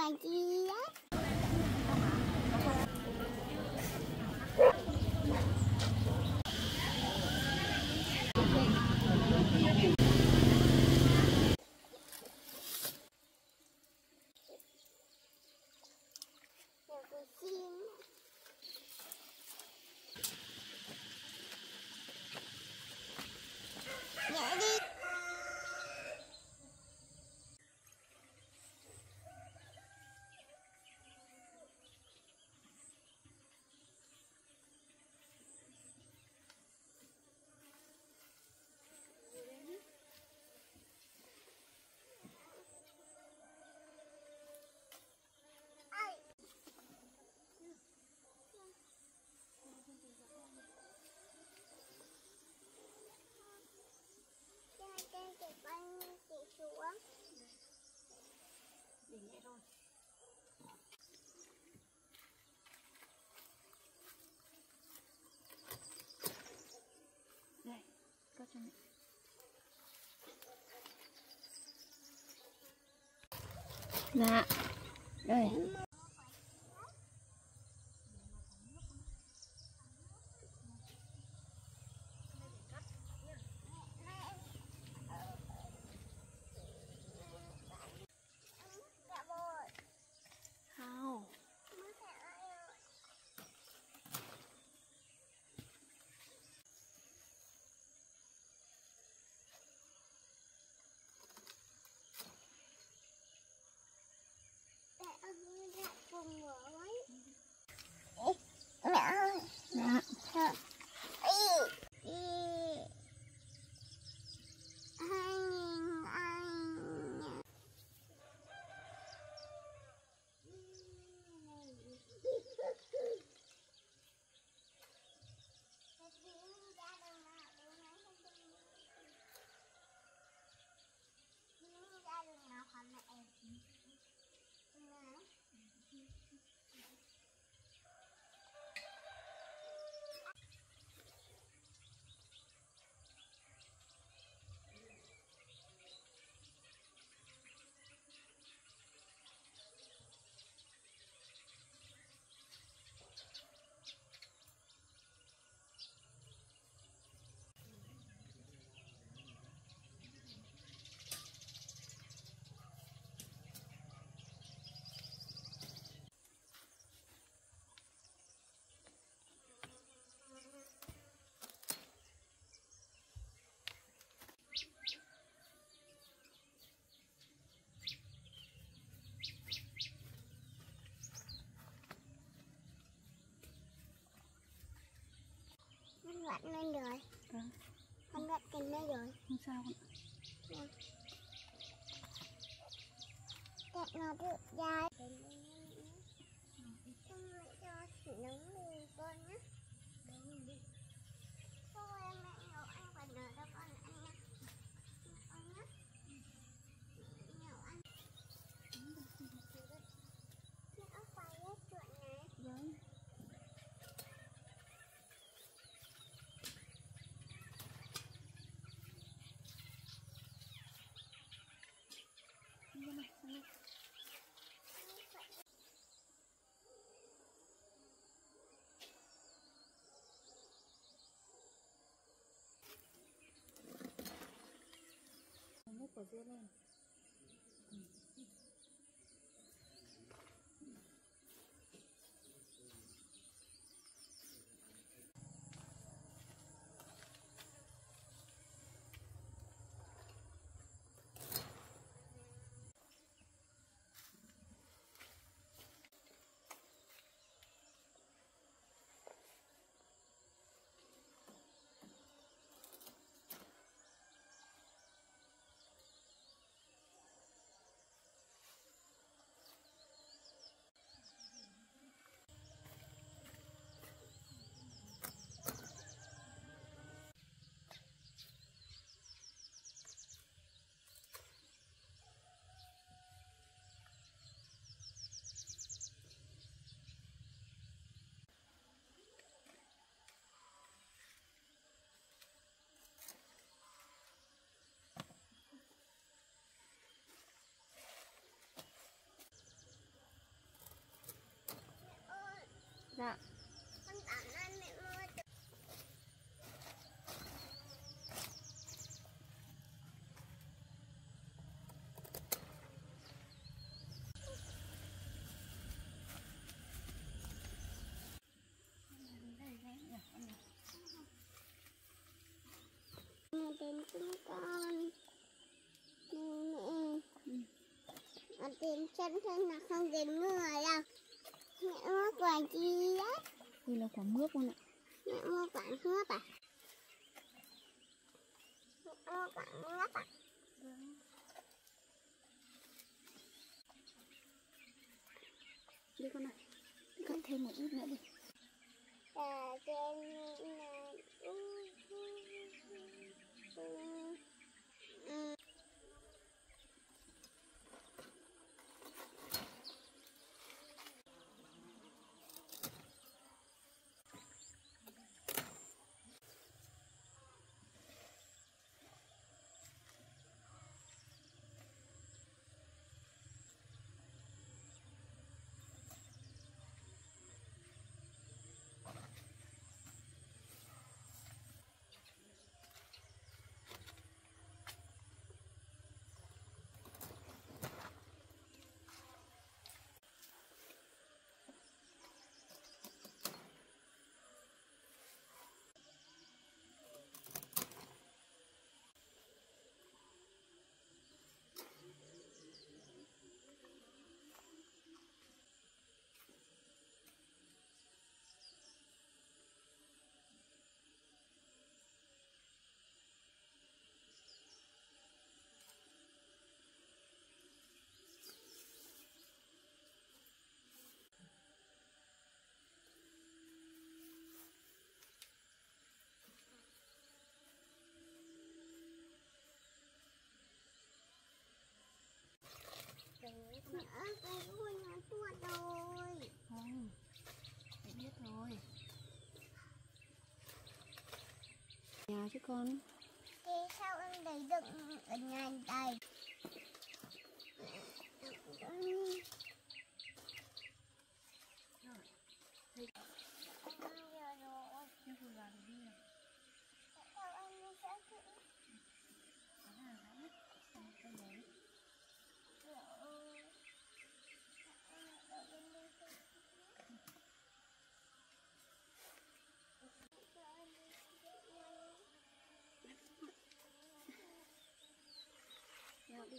là gì á? Nhảy đi. Để nhẹ thôi. Đây, cất cho mẹ. Dạ. Đây. Không. Mẹ ơi. Dạ. Lạnh lên rồi. Vâng. Con lạnh cành đây rồi. Không sao ạ. Vâng. Cạnh nó được dài. Con lại cho thử nóng lên con nhé. Nóng đi. Thôi em mẹ nấu ăn phải đợi cho con ăn nhé. Con nhé. Nấu ăn. Nó phải hết chuyện này. Vâng. Nước của dưa lên. Dạ. Con cảm ơn mẹ mua. Mẹ tìm chúng con. Mẹ. Mà tìm chân thân là không tìm người đâu. Mẹ mua quả gì đấy? Đây là quả mướp con ạ. Mẹ mua quả mướp à? Mẹ mua quả mướp à? Đi con này. Cắt thêm một ít nữa đi. Mẹ ơi, cái đuôi nó tuột rồi. Không, mẹ biết rồi. Nhà chứ con. Thế sao em đầy đựng ở nhà đầy? Đi.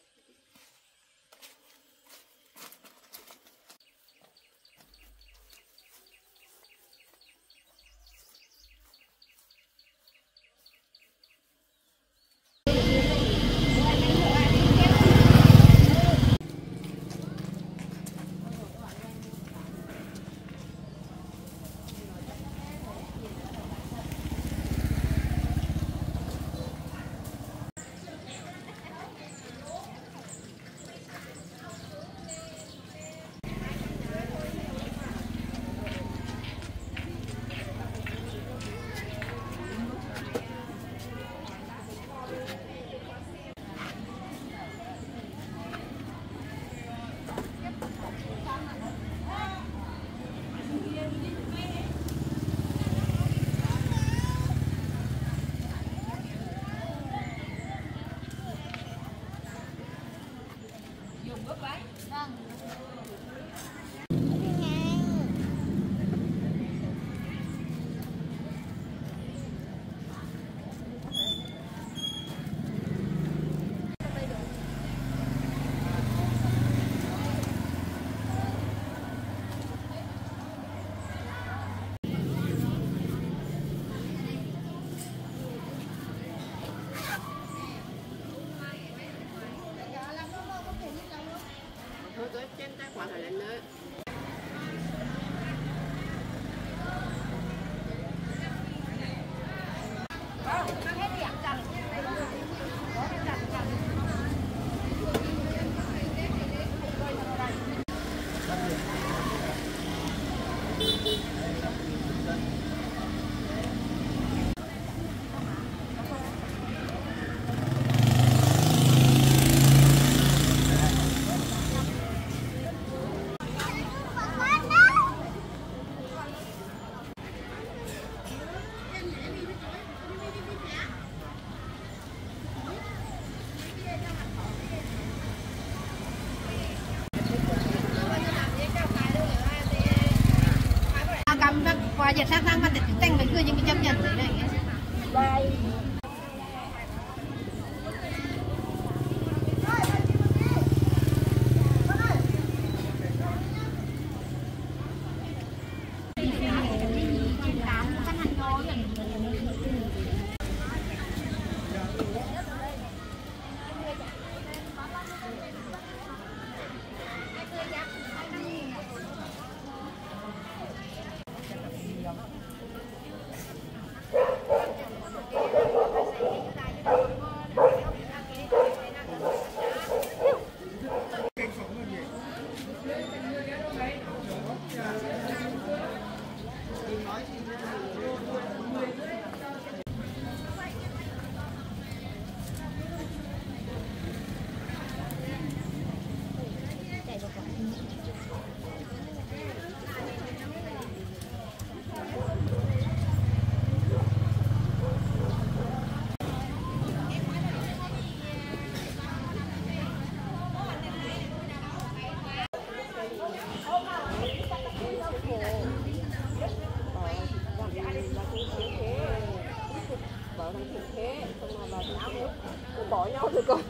trên tài khoản phải lên nữa. giờ sang sang mà để tranh với người nhưng mà chấp nhận thế này đây. Bỏ nhau rồi con.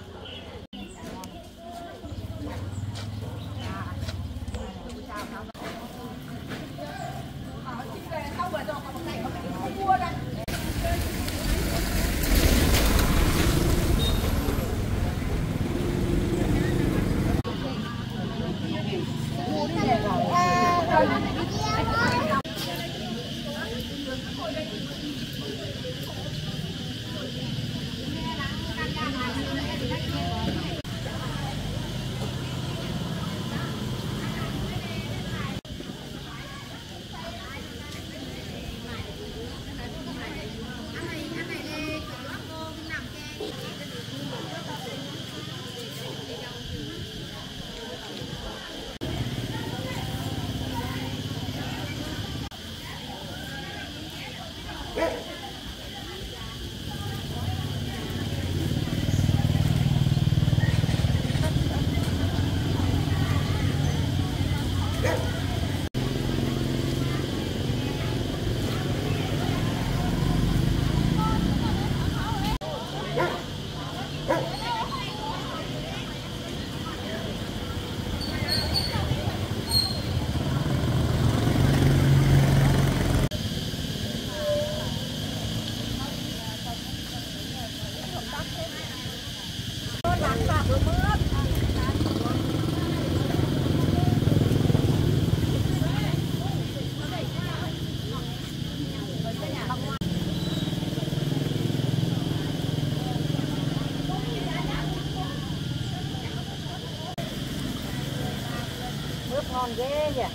Ngon ghê nhỉ.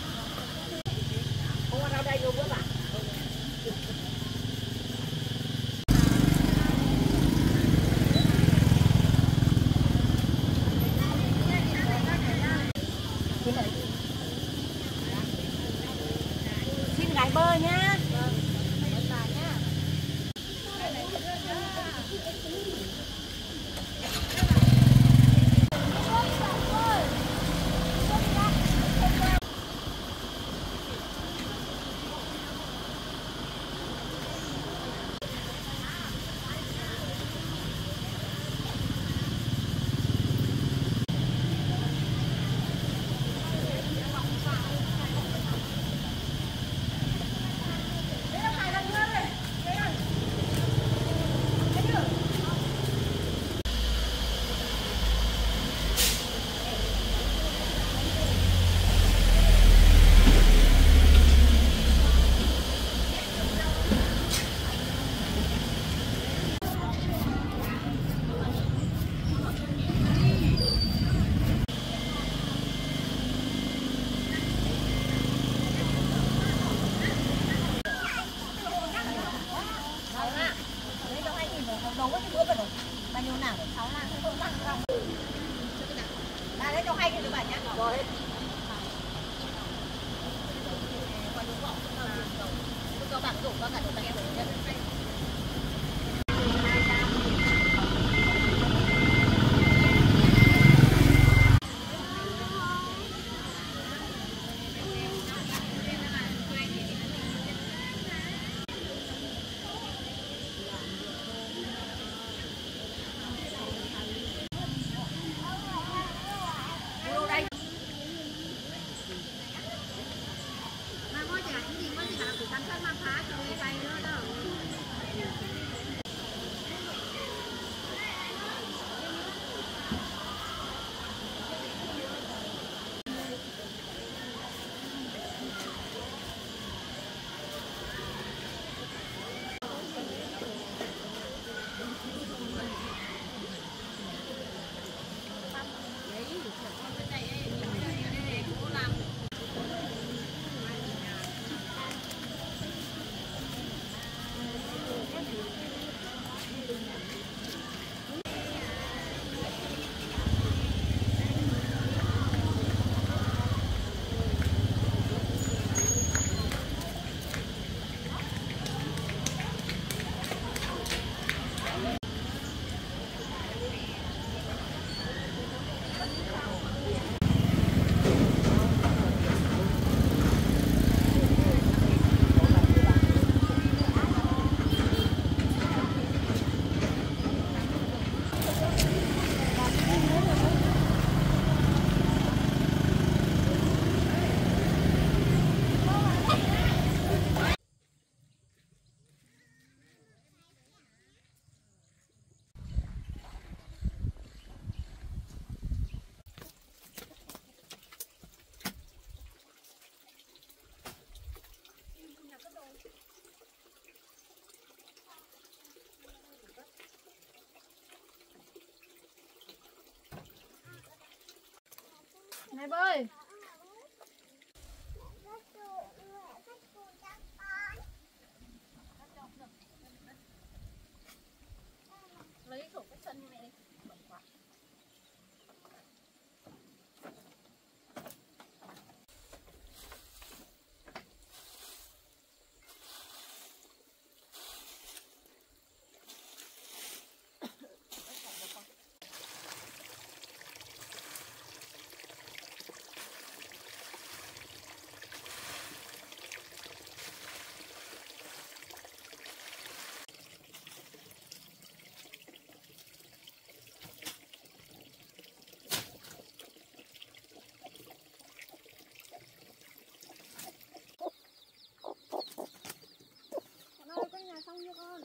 Không có rau đây luôn các bạn. Xin gái bơ nhá. Nấu cái bữa vậy rồi. Bao nhiêu nào? 6 lạng không tăng không. Là lấy cho hay thì được bạn nhá. Rồi. Còn những vỏ không cho bạn dùng có cả đồ tặng em rồi. Này bơi. Lấy sổ cái chân mẹ đi. Bẩn quá. Con ơi, con nhà xong chưa con?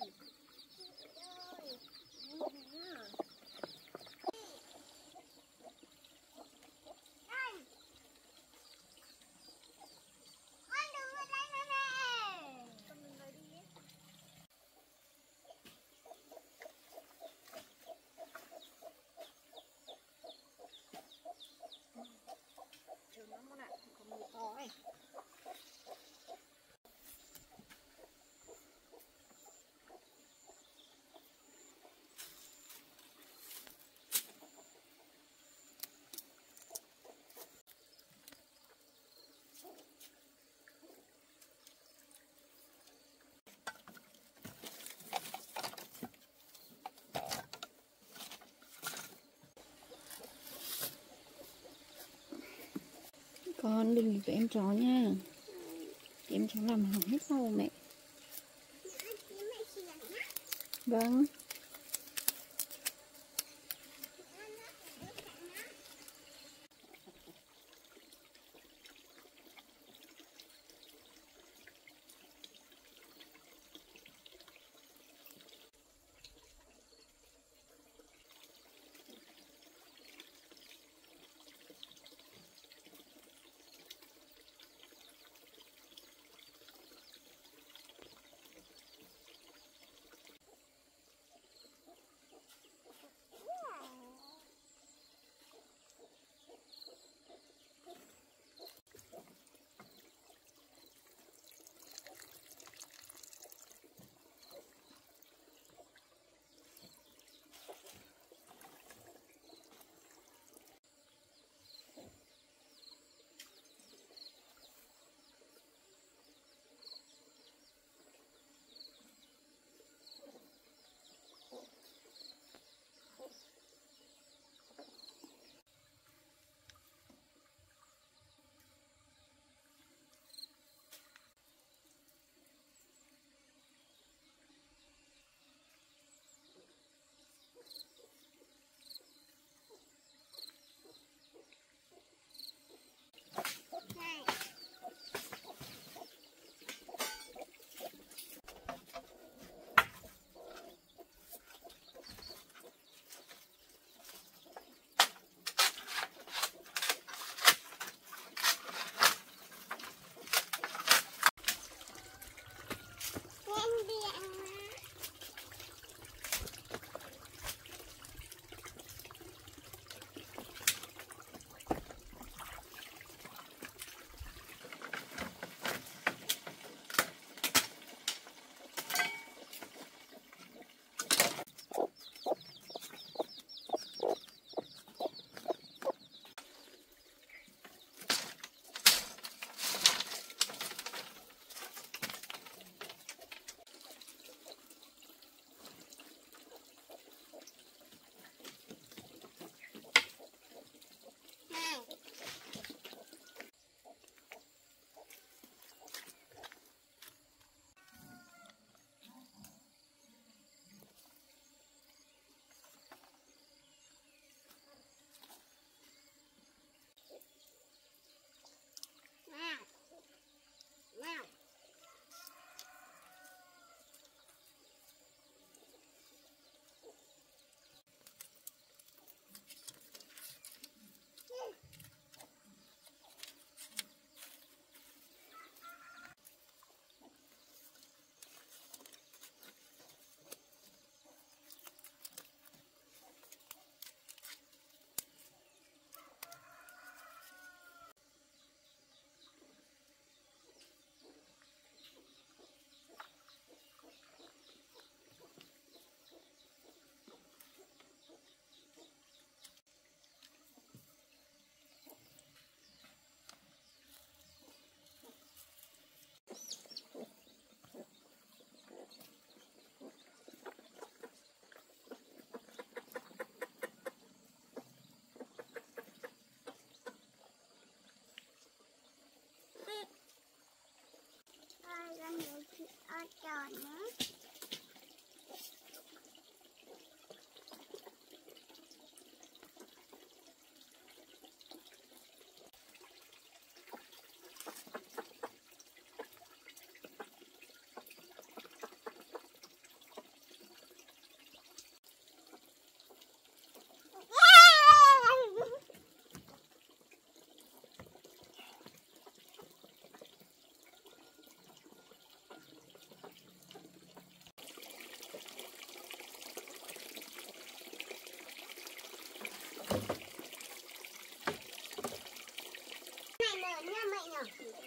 Con đừng nghịch với em chó nha. Em chó làm hỏng hết sau mẹ. Vâng. nào.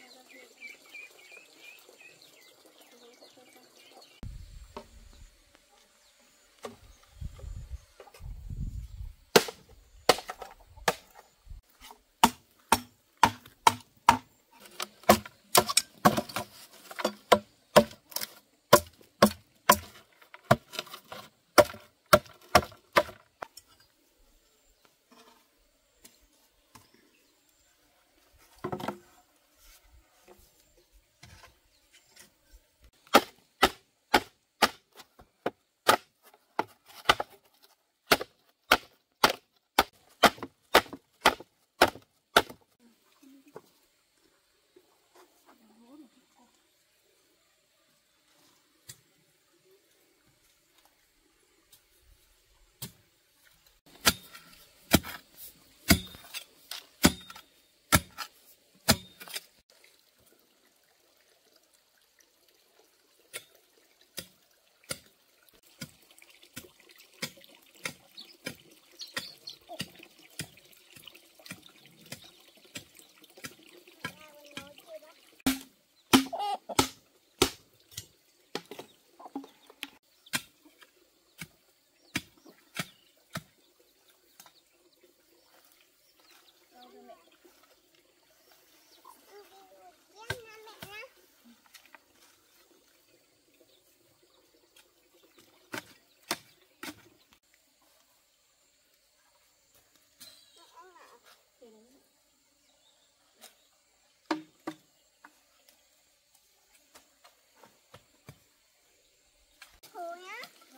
Thôi nhá.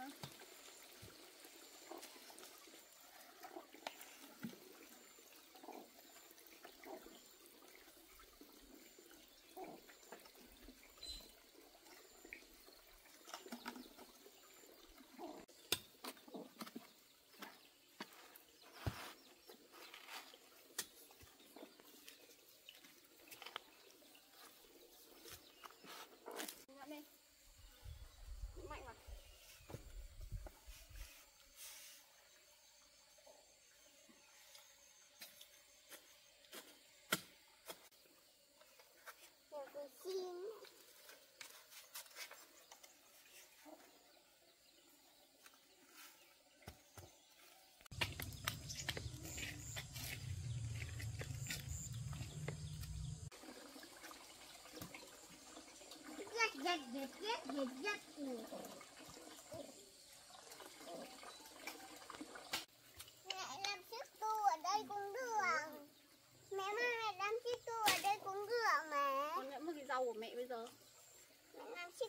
Mạnh vào. Nhiều cái chim. Giật. Mẹ làm chiếc tu ở đây cũng được. Mẹ làm chiếc tu ở đây cũng được mà. Con nhẫm cái rau của mẹ bây giờ. Mẹ làm chiếc.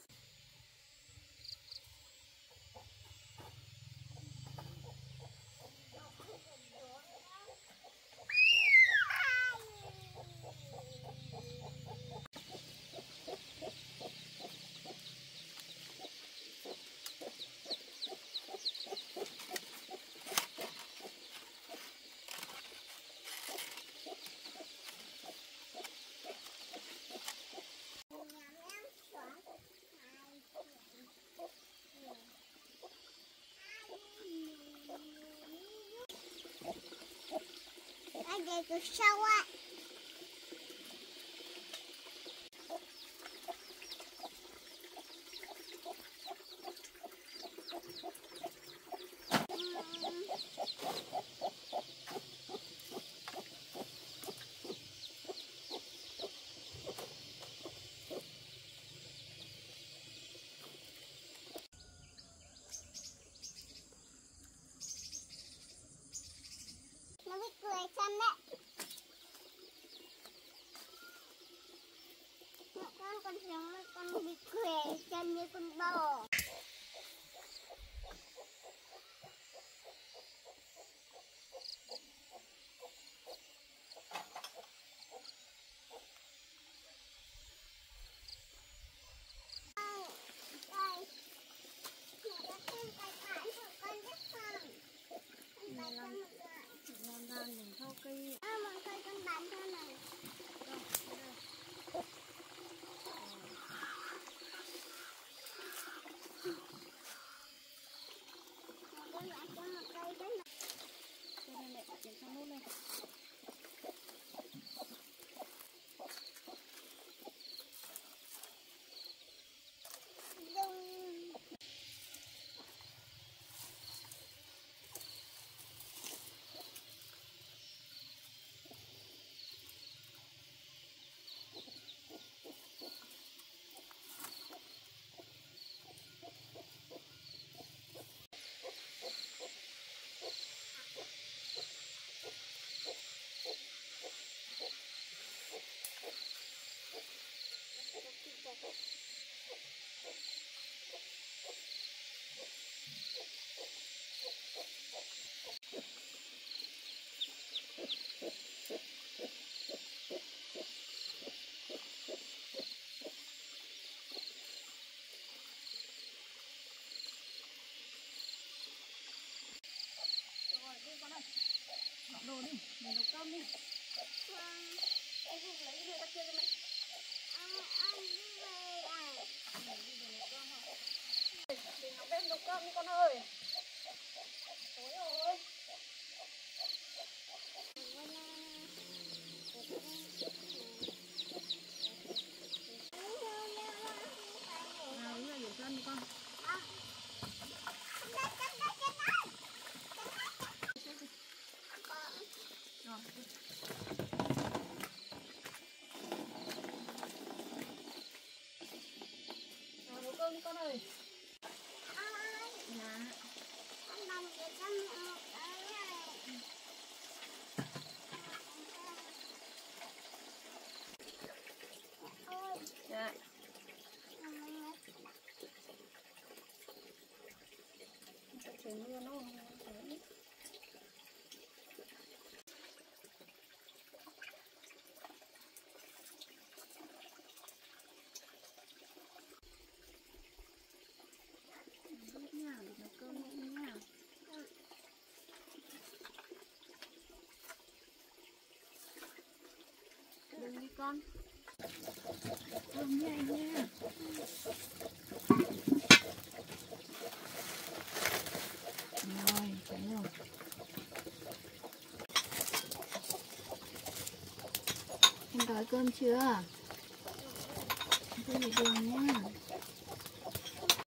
Đây cứ sâu ạ. Nó bị cười chân đấy. Con giống là con bị cười chân như con bò. Một cây con bán cho này. cơm đi. Anh dùng lấy cái điều tắc kia cho mẹ. Anh đi về à? Để nó bếp nấu cơm đi con ơi. Tối rồi. Nào, đi rửa chân đi con. Rồi. Nào, nấu cơm đi con ơi. Dạ. Anh làm việc cho mẹ một cái này. Ôi, Dạ. Trời mưa nó đấy. Nha, nấu cơm nha. Đừng đi con. Cơm nha nha. Rồi, cháy rồi. Em đói cơm chưa? Tôi đi đường nha.